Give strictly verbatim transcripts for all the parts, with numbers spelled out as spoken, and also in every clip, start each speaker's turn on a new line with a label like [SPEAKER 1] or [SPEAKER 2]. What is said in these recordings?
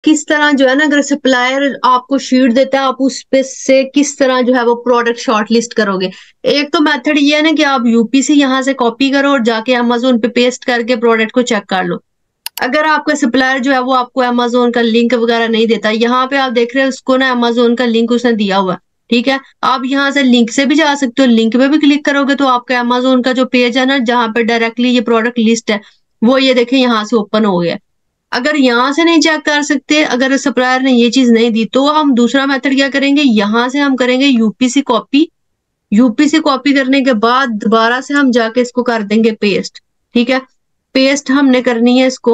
[SPEAKER 1] किस तरह जो है ना, अगर सप्लायर आपको शीट देता है, आप उस पे से किस तरह जो है वो प्रोडक्ट शॉर्ट लिस्ट करोगे। एक तो मेथड ये है ना कि आप यूपीसी यहाँ से कॉपी करो और जाके अमेजोन पे पेस्ट करके प्रोडक्ट को चेक कर लो। अगर आपका सप्लायर जो है वो आपको अमेजोन का लिंक वगैरह नहीं देता, यहाँ पे आप देख रहे हैं उसको ना अमेजोन का लिंक उसने दिया हुआ, ठीक है। आप यहाँ से लिंक से भी जा सकते हो, लिंक पे भी क्लिक करोगे तो आपका अमेजोन का जो पेज है ना, जहाँ पे डायरेक्टली ये प्रोडक्ट लिस्ट है, वो ये देखें यहाँ से ओपन हो गया। अगर यहाँ से नहीं चेक कर सकते, अगर सप्लायर ने ये चीज नहीं दी, तो हम दूसरा मेथड क्या करेंगे, यहाँ से हम करेंगे यूपीसी कॉपी। यूपीसी कॉपी करने के बाद दोबारा से हम जाके इसको कर देंगे पेस्ट, ठीक है। पेस्ट हमने करनी है इसको,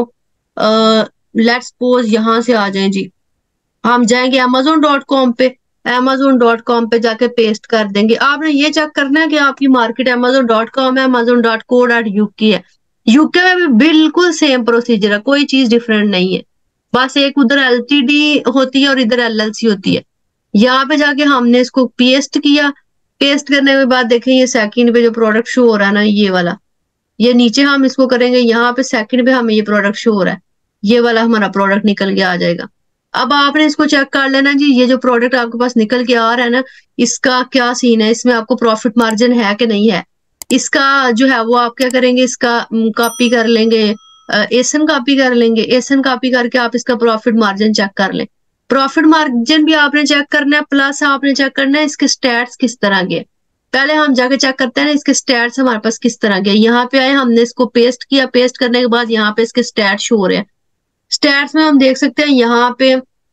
[SPEAKER 1] लेट्स सपोज यहाँ से आ जाए जी, हम जाएंगे अमेजोन डॉट कॉम पे, अमेजोन डॉट कॉम पे जाके पेस्ट कर देंगे। आपने ये चेक करना है कि आपकी मार्केट अमेजोन डॉट कॉम है, Amazon dot co dot UK है। यूके में भी बिल्कुल सेम प्रोसीजर है, कोई चीज डिफरेंट नहीं है, बस एक उधर एलटीडी होती है और इधर एलएलसी होती है। यहाँ पे जाके हमने इसको पेस्ट किया। पेस्ट करने के बाद देखें ये सेकंड पे जो प्रोडक्ट शो हो रहा है ना, ये वाला, ये नीचे हम इसको करेंगे, यहाँ पे सेकंड पे हमें ये प्रोडक्ट शो हो रहा है, ये वाला हमारा प्रोडक्ट निकल के आ जाएगा। अब आपने इसको चेक कर लेना जी, ये जो प्रोडक्ट आपके पास निकल के आ रहा है ना, इसका क्या सीन है, इसमें आपको प्रॉफिट मार्जिन है कि नहीं है। इसका जो है वो आप क्या करेंगे, इसका कॉपी कर लेंगे, एसन कॉपी कर लेंगे। एसन कॉपी करके आप इसका प्रॉफिट मार्जिन चेक कर लें। प्रॉफिट मार्जिन भी आपने चेक करना है, प्लस आपने चेक करना है इसके स्टैट्स किस तरह के। पहले हम जाके चेक करते हैं ना इसके स्टैट्स हमारे पास किस तरह के। यहाँ पे आए, हमने इसको पेस्ट किया, पेस्ट करने के बाद यहाँ पे इसके स्टैट्स शो हो रहे हैं। स्टैट्स में हम देख सकते हैं यहाँ पे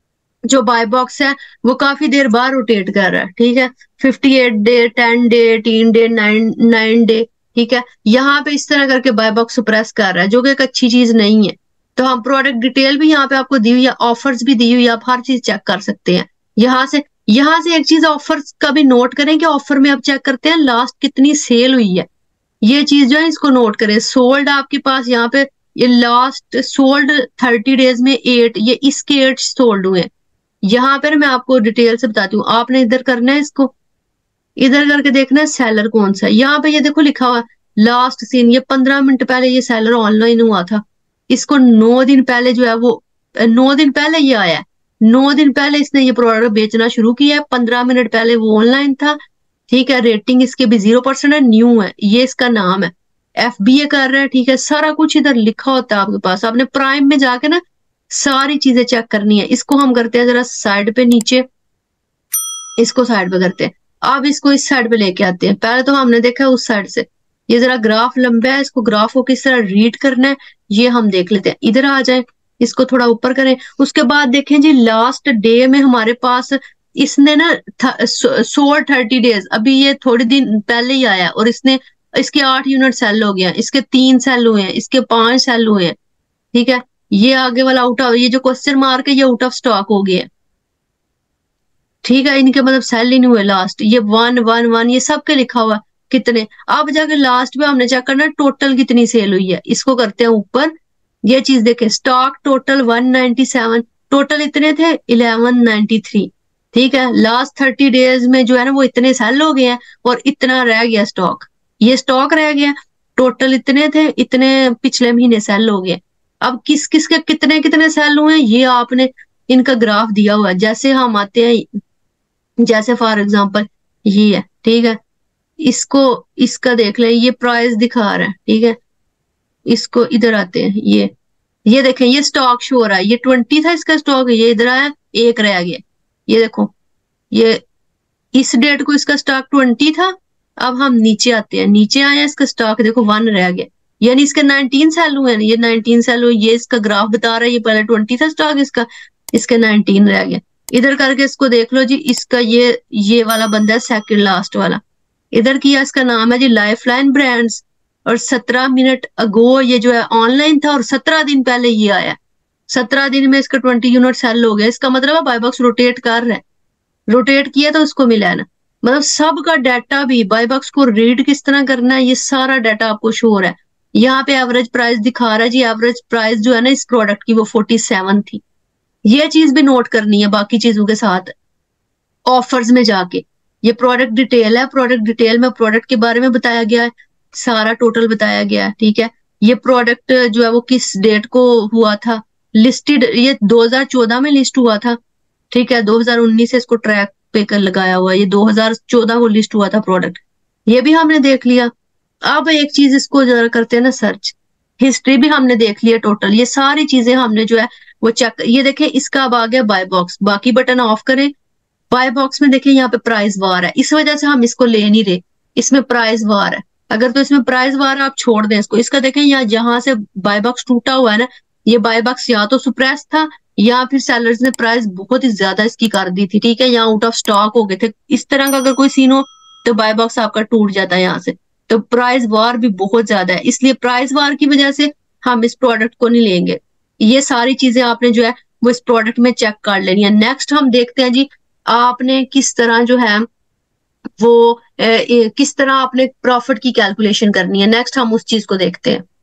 [SPEAKER 1] जो बाय बॉक्स है वो काफी देर बाद रोटेट कर रहा है, ठीक है। Fifty eight day, ten day, eighteen day, nine nine day, ठीक है। यहाँ पे इस तरह करके बाय बॉक्स प्रेस कर रहा है, जो कि एक अच्छी चीज नहीं है। तो हम प्रोडक्ट डिटेल भी यहाँ पे आपको दी हुई है, ऑफर्स भी दी हुई है, आप हर चीज चेक कर सकते हैं यहाँ से। यहाँ से एक चीज ऑफर्स का भी नोट करें कि ऑफर में आप चेक करते हैं लास्ट कितनी सेल हुई है, ये चीज जो है इसको नोट करें। सोल्ड आपके पास यहाँ पे ये लास्ट सोल्ड थर्टी डेज में एट, ये इसके एट सोल्ड हुए हैं। यहाँ पर मैं आपको डिटेल से बताती हूँ, आपने इधर करना है इसको, इधर करके देखना है सेलर कौन सा है। यहाँ पे ये देखो लिखा हुआ लास्ट सीन, ये पंद्रह मिनट पहले ये सेलर ऑनलाइन हुआ था, इसको नौ दिन पहले जो है वो, नौ दिन पहले ये आया है, नौ दिन पहले इसने ये प्रोडक्ट बेचना शुरू किया है, पंद्रह मिनट पहले वो ऑनलाइन था, ठीक है। रेटिंग इसके भी जीरो परसेंट है, न्यू है, ये इसका नाम है, एफ बी ए कर रहा है, ठीक है। सारा कुछ इधर लिखा होता है आपके पास, आपने प्राइम में जाके ना सारी चीजें चेक करनी है। इसको हम करते हैं जरा साइड पे, नीचे इसको साइड पे करते हैं। अब इसको इस साइड पे लेके आते हैं। पहले तो हमने देखा उस साइड से, ये जरा ग्राफ लंबा है, इसको ग्राफ को किस तरह रीड करना है ये हम देख लेते हैं। इधर आ जाए, इसको थोड़ा ऊपर करें, उसके बाद देखें जी लास्ट डे में हमारे पास इसने ना सोल्ड थर्टी डेज, अभी ये थोड़ी दिन पहले ही आया और इसने इसके आठ यूनिट सेल हो गया, इसके तीन सेल हुए हैं, इसके पांच सेल हुए हैं, ठीक है। ये आगे वाला आउट ऑफ, ये जो क्वेश्चन मार्क है ये आउट ऑफ स्टॉक हो गया, ठीक है। इनके मतलब सेल ही नहीं हुए लास्ट, ये वन वन वन ये सबके लिखा हुआ कितने। अब जाके लास्ट में हमने चेक करना टोटल कितनी सेल हुई है, इसको करते हैं ऊपर, ये चीज देखें, stock total one ninety seven, total इतने थे इलेवन नाइनटी थ्री, ठीक है। लास्ट थर्टी डेज में जो है ना वो इतने सेल हो गए हैं और इतना रह गया स्टॉक, ये स्टॉक रह गया, टोटल इतने थे, इतने पिछले महीने सेल हो गए। अब किस किस के कितने कितने सेल हुए ये आपने इनका ग्राफ दिया हुआ है। जैसे हम आते हैं, जैसे फॉर एग्जांपल ये है, ठीक है, इसको इसका देख ले, ये प्राइस दिखा रहा है, ठीक है। इसको इधर आते हैं, ये ये देखें ये स्टॉक शो हो रहा है, ये ट्वेंटी था इसका स्टॉक, ये इधर आया एक रह गया, ये देखो, ये इस डेट को इसका स्टॉक ट्वेंटी था। अब हम नीचे आते हैं, नीचे आया इसका स्टॉक देखो वन रह गया, यानी इसके नाइनटीन सेल हुए हैं, ये नाइनटीन सेल हुए, ये इसका ग्राफ बता रहा है, ये पहले ट्वेंटी था स्टॉक इसका, इसके नाइनटीन रह गया। इधर करके इसको देख लो जी, इसका ये ये वाला बंदा है सेकंड लास्ट वाला, इधर किया, इसका नाम है जी लाइफलाइन ब्रांड्स, और सत्रह मिनट अगो ये जो है ऑनलाइन था और सत्रह दिन पहले ये आया, सत्रह दिन में इसका ट्वेंटी यूनिट सेल हो गया। इसका मतलब है बाय बॉक्स रोटेट कर रहा है, रोटेट किया तो उसको मिला है ना। मतलब सबका डाटा भी बाय बॉक्स को रीड किस तरह करना है, ये सारा डाटा आपको शो हो रहा है। यहाँ पे एवरेज प्राइस दिखा रहा है जी, एवरेज प्राइस जो है ना इस प्रोडक्ट की वो फोर्टी सेवन थी, ये चीज भी नोट करनी है बाकी चीजों के साथ। ऑफर्स में जाके ये प्रोडक्ट डिटेल है, प्रोडक्ट डिटेल में प्रोडक्ट के बारे में बताया गया है, सारा टोटल बताया गया है, ठीक है। ये प्रोडक्ट जो है वो किस डेट को हुआ था, लिस्टेड, ये दो हज़ार चौदह में लिस्ट हुआ था, ठीक है, दो हज़ार उन्नीस से इसको ट्रैक पे कर लगाया हुआ है, ये दो हज़ार चौदह को लिस्ट हुआ था प्रोडक्ट, ये भी हमने देख लिया। अब एक चीज इसको जरा करते हैं ना सर्च, हिस्ट्री भी हमने देख लिया टोटल, ये सारी चीजें हमने जो है वो चेक, ये देखें इसका अब आ गया बाय बॉक्स, बाकी बटन ऑफ करें, बाय बॉक्स में देखिए यहाँ पे प्राइस वार है, इस वजह से हम इसको ले नहीं रहे, इसमें प्राइस वार है, अगर तो इसमें प्राइस वार है आप छोड़ दें इसको। इसका देखें यहाँ जहां से बाय बॉक्स टूटा हुआ है ना, ये बाय बॉक्स या तो सुप्रेस था या फिर सेलर्स ने प्राइस बहुत ही ज्यादा इसकी कर दी थी, ठीक है, यहाँ आउट ऑफ स्टॉक हो गए थे, इस तरह का अगर कोई सीन हो तो बाय बॉक्स आपका टूट जाता है यहाँ से। तो प्राइस वार भी बहुत ज्यादा है, इसलिए प्राइस वार की वजह से हम इस प्रोडक्ट को नहीं लेंगे। ये सारी चीजें आपने जो है वो इस प्रोडक्ट में चेक कर लेनी है। नेक्स्ट हम देखते हैं जी, आपने किस तरह जो है वो ए, ए, किस तरह आपने प्रॉफिट की कैलकुलेशन करनी है, नेक्स्ट हम उस चीज को देखते हैं।